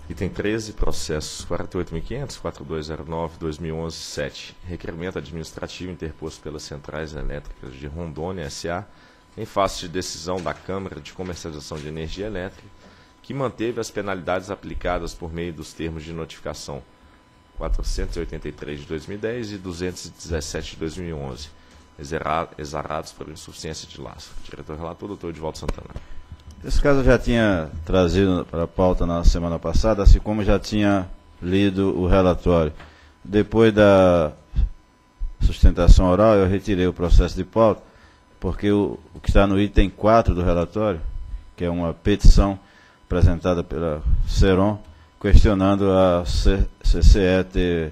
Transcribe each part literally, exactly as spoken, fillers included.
Item treze, processos quarenta e oito mil e quinhentos, quatro dois zero nove, dois mil e onze, sete. Requerimento administrativo interposto pelas Centrais Elétricas de Rondônia, S A, em face de decisão da Câmara de Comercialização de Energia Elétrica, que manteve as penalidades aplicadas por meio dos termos de notificação quatrocentos e oitenta e três de dois mil e dez e duzentos e dezessete de dois mil e onze, exarados por insuficiência de lastro. Diretor relator, doutor Edivaldo Santana. Esse caso eu já tinha trazido para a pauta na semana passada, assim como já tinha lido o relatório. Depois da sustentação oral, eu retirei o processo de pauta, porque o, o que está no item quatro do relatório, que é uma petição apresentada pela Ceron, questionando a C C E ter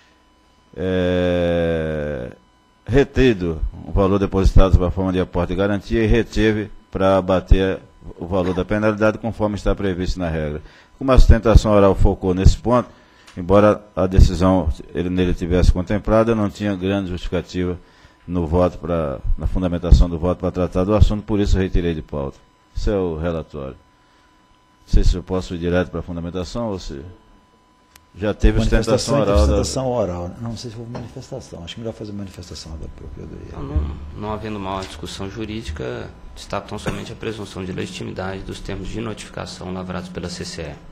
é, retido o valor depositado para a forma de aporte e garantia e reteve para abater o valor da penalidade conforme está previsto na regra. Como a sustentação oral focou nesse ponto, embora a decisão ele, nele tivesse contemplada, não tinha grande justificativa no voto pra, na fundamentação do voto para tratar do assunto, por isso retirei de pauta. Esse é o relatório. Não sei se eu posso ir direto para a fundamentação ou se já teve sustentação oral. Manifestação da... oral. Não sei se foi manifestação. Acho melhor fazer manifestação da Procuradoria. Então, não, não havendo uma discussão jurídica, destaco tão somente a presunção de legitimidade dos termos de notificação lavrados pela C C E.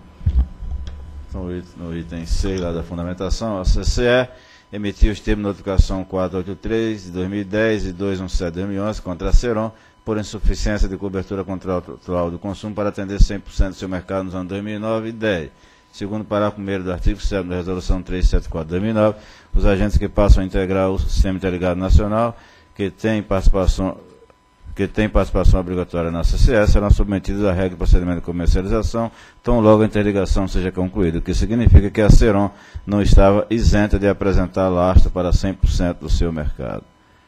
Então, no item seis lá da fundamentação, a C C E emitiu os termos de notificação quatrocentos e oitenta e três de dois mil e dez e duzentos e dezessete de dois mil e onze contra a Ceron por insuficiência de cobertura contratual do consumo para atender cem por cento do seu mercado nos anos dois mil e nove e dois mil e dez. Segundo o parágrafo primeiro do artigo sete da Resolução trezentos e setenta e quatro de dois mil e nove, os agentes que passam a integrar o Sistema Interligado Nacional, que têm participação, que têm participação obrigatória na C C E, serão submetidos à regra de procedimento de comercialização, tão logo a interligação seja concluída, o que significa que a Ceron não estava isenta de apresentar lastro para cem por cento do seu mercado.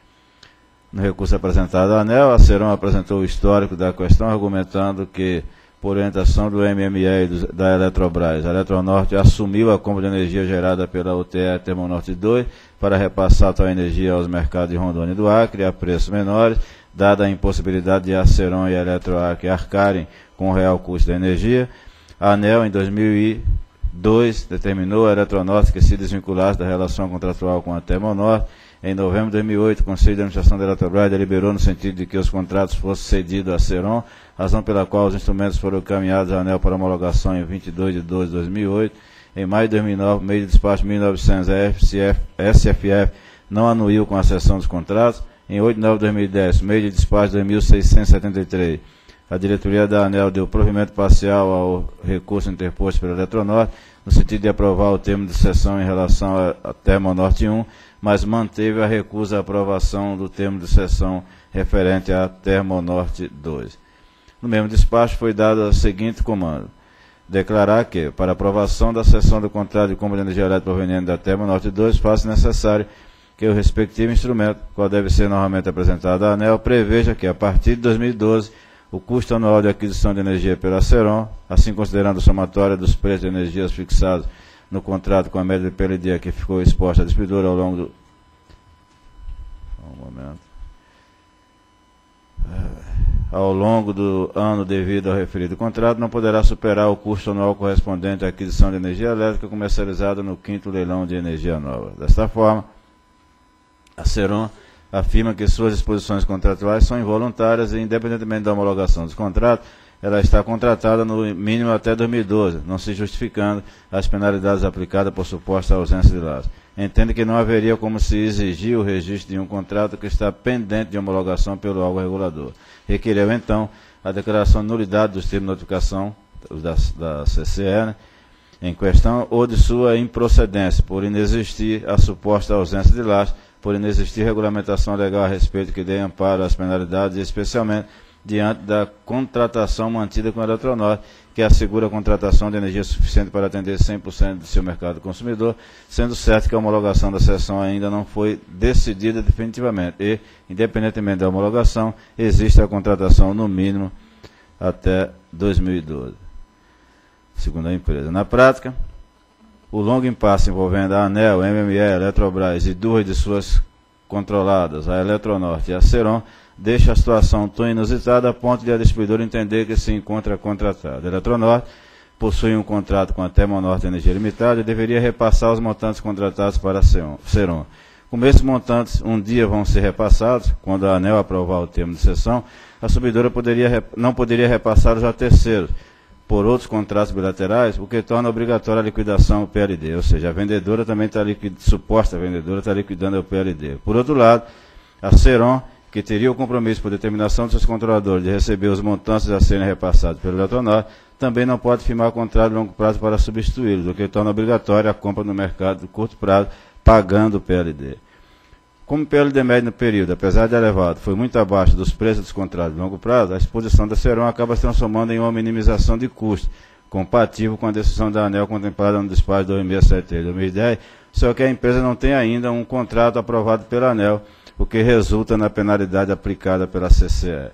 No recurso apresentado à ANEEL, a Ceron apresentou o histórico da questão, argumentando que, por orientação do M M E e da Eletrobras, a Eletronorte assumiu a compra de energia gerada pela U T E Termonorte dois para repassar tal energia aos mercados de Rondônia e do Acre a preços menores, dada a impossibilidade de a Ceron e a Eletroacre arcarem com o real custo da energia. A ANEEL, em dois mil e dois, determinou a Eletronorte que se desvinculasse da relação contratual com a Termonorte. Em novembro de dois mil e oito, o Conselho de Administração da Eletrobras deliberou no sentido de que os contratos fossem cedidos à Ceron, razão pela qual os instrumentos foram encaminhados à ANEEL para homologação em vinte e dois de doze de dois mil e oito. Em maio de dois mil e nove, meio de despacho mil e novecentos, a S F F não anuiu com a cessão dos contratos. Em oito de nove de dois mil e dez, meio de despacho dois mil seiscentos e setenta e três, a diretoria da ANEEL deu provimento parcial ao recurso interposto pela Eletronorte, no sentido de aprovar o termo de cessão em relação à Termonorte um, mas manteve a recusa à aprovação do termo de cessão referente à Termonorte dois. No mesmo despacho foi dado o seguinte comando: declarar que, para aprovação da cessão do contrato de compra de energia elétrica proveniente da Termonorte dois, faz necessário que o respectivo instrumento, qual deve ser normalmente apresentado à ANEEL, preveja que, a partir de dois mil e doze, o custo anual de aquisição de energia pela Ceron, assim considerando a somatória dos preços de energias fixados no contrato com a média de P L D que ficou exposta à distribuidora ao longo do... Um momento. Ao longo do ano devido ao referido contrato, não poderá superar o custo anual correspondente à aquisição de energia elétrica comercializada no quinto leilão de energia nova. Desta forma, a Ceron afirma que suas disposições contratuais são involuntárias e, independentemente da homologação dos contratos, ela está contratada no mínimo até dois mil e doze, não se justificando as penalidades aplicadas por suposta ausência de lastro. Entende que não haveria como se exigir o registro de um contrato que está pendente de homologação pelo órgão regulador. Requereu, então, a declaração de nulidade dos termos de notificação da, da C C E, né, em questão, ou de sua improcedência, por inexistir a suposta ausência de lastro, por inexistir regulamentação legal a respeito que dê amparo às penalidades, especialmente diante da contratação mantida com a Eletronorte, que assegura a contratação de energia suficiente para atender cem por cento do seu mercado consumidor, sendo certo que a homologação da cessão ainda não foi decidida definitivamente e, independentemente da homologação, existe a contratação no mínimo até dois mil e doze, segundo a empresa. Na prática, o longo impasse envolvendo a ANEEL, a M M E, a Eletrobras e duas de suas controladas, a Eletronorte e a Ceron, deixa a situação tão inusitada a ponto de a distribuidora entender que se encontra contratada. A Eletronorte, possui um contrato com a Termonorte Energia Limitada e deveria repassar os montantes contratados para a Ceron. Como esses montantes um dia vão ser repassados, quando a ANEEL aprovar o termo de cessão, a subidora poderia, não poderia repassá-los a terceiros por outros contratos bilaterais, o que torna obrigatória a liquidação do P L D, ou seja, a vendedora também está liquidando, suposta vendedora está liquidando o P L D. Por outro lado, a Ceron, que teria o compromisso por determinação dos seus controladores de receber os montantes a serem repassados pelo Eletronorte, também não pode firmar contrato de longo prazo para substituí-los, o que torna obrigatória a compra no mercado de curto prazo, pagando o P L D. Como o P L D médio no período, apesar de elevado, foi muito abaixo dos preços dos contratos de longo prazo, a exposição da Ceron acaba se transformando em uma minimização de custos, compatível com a decisão da ANEEL contemplada no despacho dois mil seiscentos e setenta e três de dois mil e dez, só que a empresa não tem ainda um contrato aprovado pela ANEEL, o que resulta na penalidade aplicada pela C C E.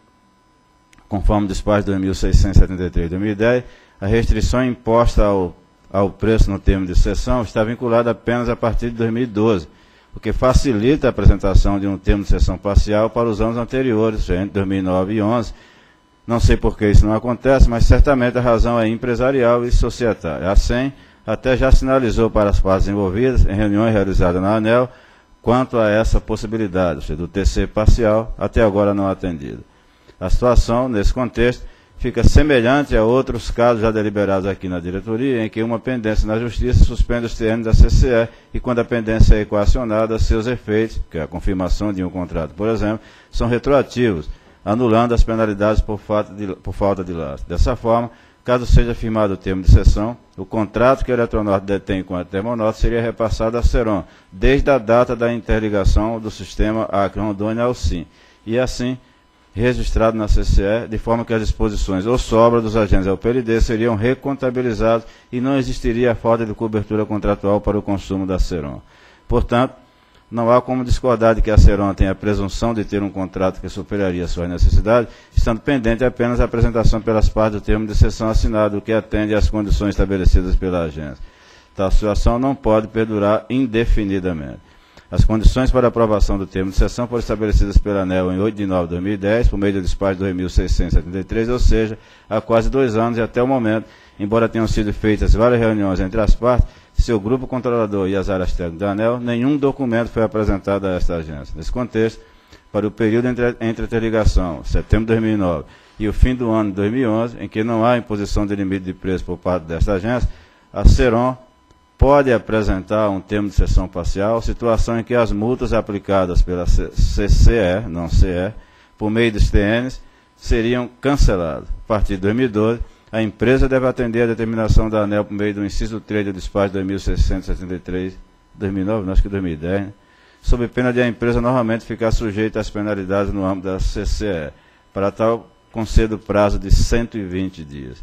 Conforme o despacho dois mil seiscentos e setenta e três de dois mil e dez, a restrição imposta ao, ao preço no termo de cessão está vinculada apenas a partir de dois mil e doze, o que facilita a apresentação de um termo de cessão parcial para os anos anteriores, entre dois mil e nove e dois mil e onze. Não sei por que isso não acontece, mas certamente a razão é empresarial e societária. A S E M até já sinalizou para as partes envolvidas, em reuniões realizadas na ANEEL, quanto a essa possibilidade, ou seja, do T C parcial, até agora não atendido. A situação, nesse contexto, fica semelhante a outros casos já deliberados aqui na diretoria, em que uma pendência na Justiça suspende os termos da C C E e, quando a pendência é equacionada, seus efeitos, que é a confirmação de um contrato, por exemplo, são retroativos, anulando as penalidades por falta de, por falta de lastro. Dessa forma, caso seja firmado o termo de cessão, o contrato que a Eletronorte detém com a Termonorte seria repassado à Ceron, desde a data da interligação do sistema Acre-Rondônia ao S I M, e assim registrado na C C E, de forma que as disposições ou sobra dos agentes ao P L D seriam recontabilizados e não existiria a falta de cobertura contratual para o consumo da Ceron. Portanto, não há como discordar de que a Ceron tenha a presunção de ter um contrato que superaria suas necessidades, estando pendente apenas a apresentação pelas partes do termo de cessão assinado, o que atende às condições estabelecidas pela agência. Tal situação não pode perdurar indefinidamente. As condições para a aprovação do termo de cessão foram estabelecidas pela ANEEL em oito de nove de dois mil e dez, por meio do despacho dois mil seiscentos e setenta e três, ou seja, há quase dois anos e até o momento, embora tenham sido feitas várias reuniões entre as partes, seu grupo controlador e as áreas técnicas da ANEEL, nenhum documento foi apresentado a esta agência. Nesse contexto, para o período entre, entre a interligação, setembro de dois mil e nove, e o fim do ano de dois mil e onze, em que não há imposição de limite de preço por parte desta agência, a Ceron pode apresentar um termo de cessão parcial, situação em que as multas aplicadas pela C C E, não C E, por meio dos T Ns, seriam canceladas. A partir de dois mil e doze, a empresa deve atender a determinação da ANEEL por meio do inciso três do despacho dois mil seiscentos e setenta e três, dois mil e nove, não, acho que dois mil e dez, né? Sob pena de a empresa normalmente ficar sujeita às penalidades no âmbito da C C E. Para tal, concede o prazo de cento e vinte dias.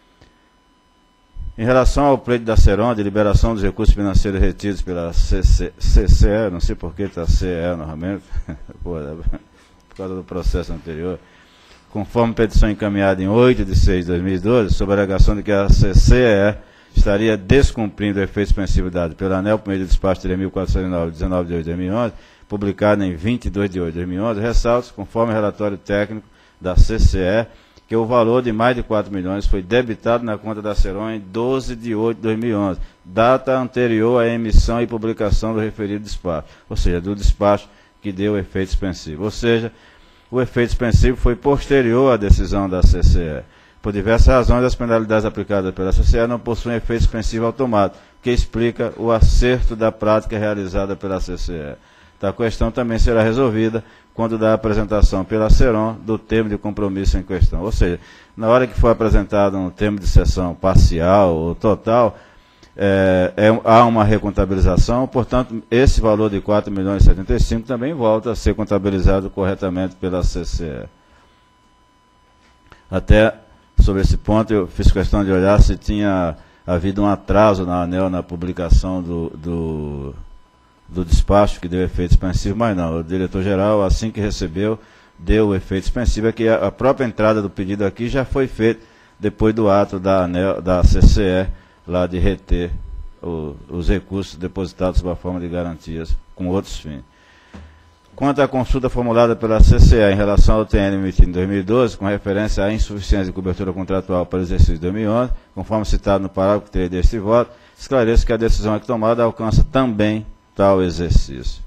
Em relação ao pleito da Ceron, de liberação dos recursos financeiros retidos pela C C E, não sei por que está C E normalmente, por causa do processo anterior, conforme petição encaminhada em oito de seis de dois mil e doze, sob a alegação de que a C C E estaria descumprindo o efeito suspensivo dado pela ANEEL por meio do despacho três mil quatrocentos e nove, dezenove de oito de dois mil e onze, publicado em vinte e dois de oito de dois mil e onze, ressalta, conforme o relatório técnico da C C E, que o valor de mais de quatro milhões foi debitado na conta da Ceron em doze de oito de dois mil e onze, data anterior à emissão e publicação do referido despacho, ou seja, do despacho que deu o efeito suspensivo. Ou seja, o efeito suspensivo foi posterior à decisão da C C E. Por diversas razões, as penalidades aplicadas pela C C E não possuem efeito suspensivo automático, que explica o acerto da prática realizada pela C C E. Tal questão também será resolvida quando da apresentação pela Ceron do termo de compromisso em questão. Ou seja, na hora que for apresentado um termo de cessão parcial ou total, é, é, há uma recontabilização, portanto, esse valor de quatro milhões e setenta e cinco também volta a ser contabilizado corretamente pela C C E. Até sobre esse ponto, eu fiz questão de olhar se tinha havido um atraso na ANEEL na publicação do... do do despacho que deu efeito suspensivo, mas não, o diretor-geral, assim que recebeu, deu o efeito suspensivo, é que a própria entrada do pedido aqui já foi feita depois do ato da, ANEEL, da C C E, lá de reter o, os recursos depositados sob a forma de garantias com outros fins. Quanto à consulta formulada pela C C E em relação ao T N emitido em dois mil e doze, com referência à insuficiência de cobertura contratual para o exercício de dois mil e onze, conforme citado no parágrafo três deste voto, esclareço que a decisão aqui tomada alcança também tal exercício.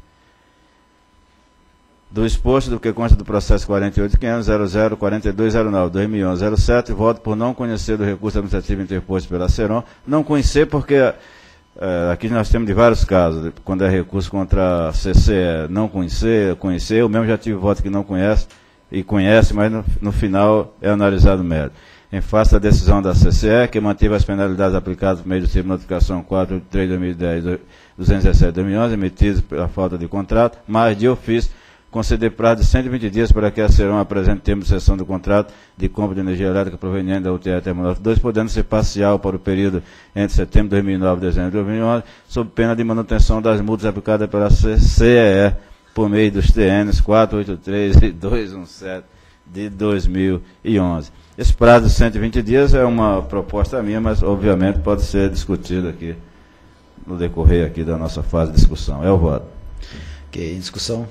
Do exposto do que consta do processo quarenta e oito ponto quinhentos ponto zero zero quatro dois zero nove ponto dois mil e onze ponto zero sete, voto por não conhecer do recurso administrativo interposto pela Ceron. Não conhecer porque é, aqui nós temos de vários casos, quando é recurso contra a C C E, não conhecer, conhecer, eu mesmo já tive voto que não conhece e conhece, mas no, no final é analisado mérito. Em face da decisão da C C E, que manteve as penalidades aplicadas por meio do termo de notificação quatrocentos e oitenta e três barra dois mil e dez, duzentos e dezessete barra dois mil e onze, emitidos pela falta de contrato, mas de ofício, conceder prazo de cento e vinte dias para que a Ceron apresente termo de cessão do contrato de compra de energia elétrica proveniente da U T E Termonorte dois, podendo ser parcial para o período entre setembro de dois mil e nove e dezembro de dois mil e onze, sob pena de manutenção das multas aplicadas pela C C E por meio dos T Ns quatrocentos e oitenta e três e duzentos e dezessete de dois mil e onze. Esse prazo de cento e vinte dias é uma proposta minha, mas obviamente pode ser discutido aqui no decorrer aqui da nossa fase de discussão. É o voto. Ok, em discussão.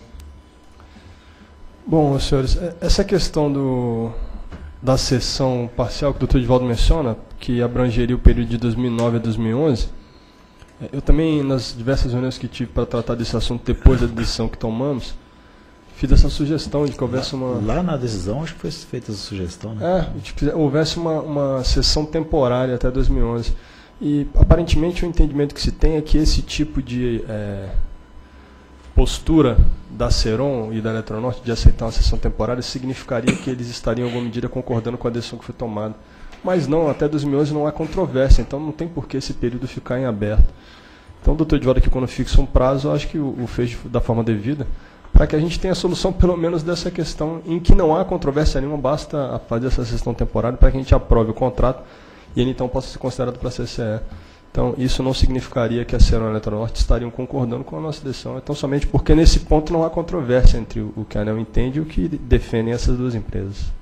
Bom, senhores, essa questão do, da sessão parcial que o doutor Edivaldo menciona, que abrangeria o período de dois mil e nove a dois mil e onze, eu também, nas diversas reuniões que tive para tratar desse assunto depois da decisão que tomamos, fiz essa sugestão de que houvesse uma... Lá na decisão, acho que foi feita essa sugestão, né? É, de que houvesse uma, uma sessão temporária até dois mil e onze. E, aparentemente, o entendimento que se tem é que esse tipo de... É, postura da Ceron e da Eletronorte de aceitar uma sessão temporária significaria que eles estariam, em alguma medida, concordando com a decisão que foi tomada. Mas não, até dois mil e onze não há controvérsia, então não tem por que esse período ficar em aberto. Então, o doutor Edivaldo aqui, quando fixa um prazo, eu acho que o, o fez da forma devida, para que a gente tenha a solução, pelo menos, dessa questão em que não há controvérsia nenhuma, basta fazer essa sessão temporária para que a gente aprove o contrato e ele, então, possa ser considerado para a C C E. Então, isso não significaria que a Ceron e a Eletronorte estariam concordando com a nossa decisão. Então, somente porque nesse ponto não há controvérsia entre o que a ANEEL entende e o que defendem essas duas empresas.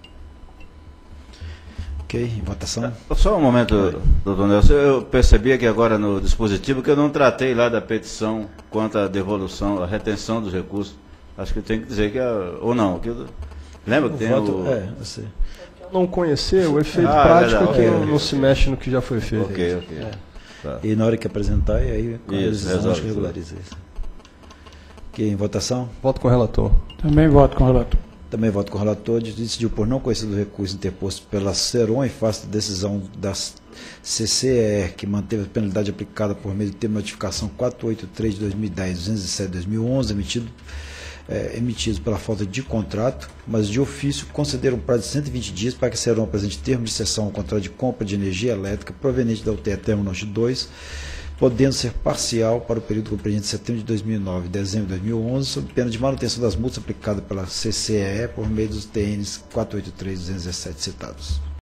Ok, em votação. Só um momento, doutor Nelson. Eu percebi aqui agora no dispositivo que eu não tratei lá da petição quanto à devolução, a retenção dos recursos. Acho que tem que dizer que é... Ou não. Que, lembra que O tem voto, o... É, eu sei. Não conhecer, o efeito Ah, prático verdade, é que ok, não, ok. não se mexe no que já foi feito. Ok, ok. É. Tá. E na hora que apresentar, e aí com a Isso, decisão resolve acho que regulariza isso. Ok, em votação. Voto com o relator. Também voto com o relator. Também voto com o relator, decidiu por não conhecer do recurso interposto pela Ceron em face da decisão da C C E, que manteve a penalidade aplicada por meio do termo de notificação quatrocentos e oitenta e três de dois mil e dez, duzentos e dezessete de dois mil e onze, emitido, é, emitidos pela falta de contrato, mas de ofício concederam um prazo de cento e vinte dias para que a Ceron apresente termo de cessão ao contrato de compra de energia elétrica proveniente da U T E Termonorte dois, podendo ser parcial para o período compreendido de setembro de dois mil e nove e dezembro de dois mil e onze, sob pena de manutenção das multas aplicadas pela C C E por meio dos T Ns quatrocentos e oitenta e três e duzentos e dezessete citados.